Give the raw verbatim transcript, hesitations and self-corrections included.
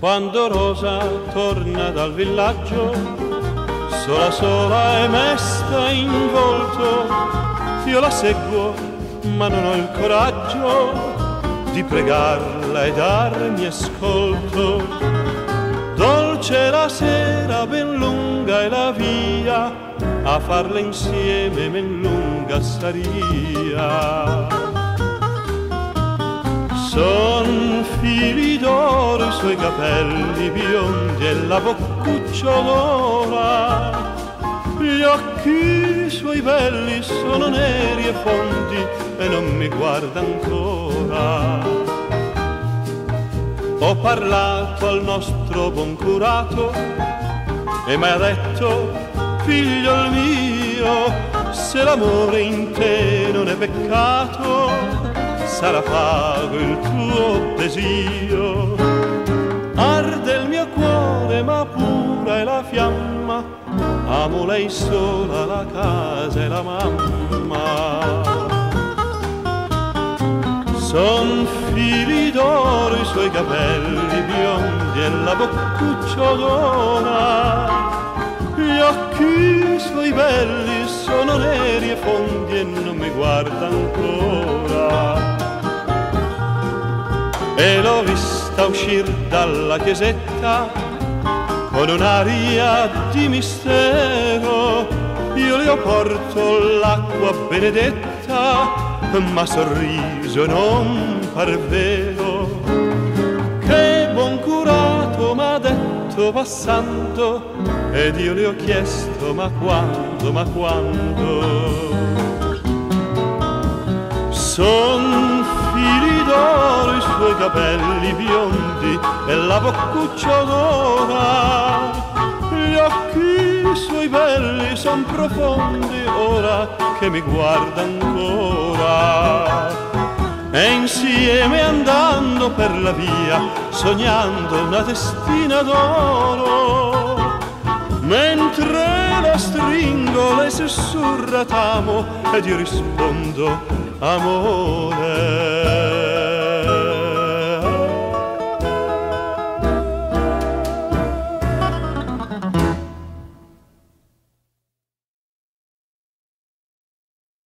Quando Rosa torna dal villaggio, sola sola e mesta in volto, io la seguo ma non ho il coraggio di pregarla e darmi ascolto. Dolce la sera ben lunga e la via, a farla insieme men lunga saria. Son fili d'oro i suoi capelli biondi e la boccuccia d'ora, gli occhi suoi belli sono neri e fondi e non mi guarda ancora. Ho parlato al nostro buon curato e mi ha detto: figliol mio, se l'amore in te non è peccato, sarà pago il tuo desio. Arde il mio cuore ma pura è la fiamma, amo lei sola, la casa e la mamma. Son fili d'oro i suoi capelli biondi e la boccuccia d'ora, gli occhi suoi belli sono neri e fondi e non mi guarda ancora. E l'ho vista uscir dalla chiesetta con un'aria di mistero, io le ho porto l'acqua benedetta, ma sorriso non par vero. Che buon curato m'ha detto passando, ed io le ho chiesto: ma quando, ma quando? Son fili d'oro i suoi capelli biondi e la boccuccia d'ora, gli occhi suoi belli son profondi ora che mi guarda ancora. E insieme andando per la via, sognando una destina d'oro, mentre la stringo le sussurra t'amo ed io rispondo amore.